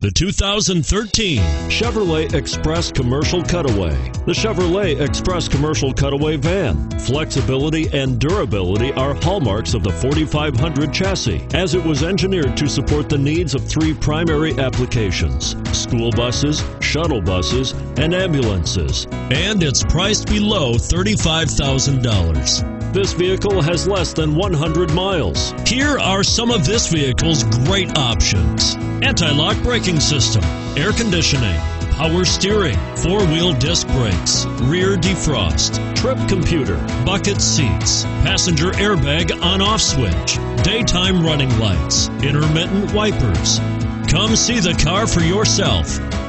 The 2013 Chevrolet Express Commercial Cutaway. The Chevrolet Express Commercial Cutaway van. Flexibility and durability are hallmarks of the 4500 chassis, as it was engineered to support the needs of three primary applications: school buses, shuttle buses, and ambulances. And it's priced below $35,000. This vehicle has less than 100 miles. Here are some of this vehicle's great options: anti-lock braking system, air conditioning, power steering, four-wheel disc brakes, rear defrost, trip computer, bucket seats, passenger airbag on-off switch, daytime running lights, intermittent wipers. Come see the car for yourself.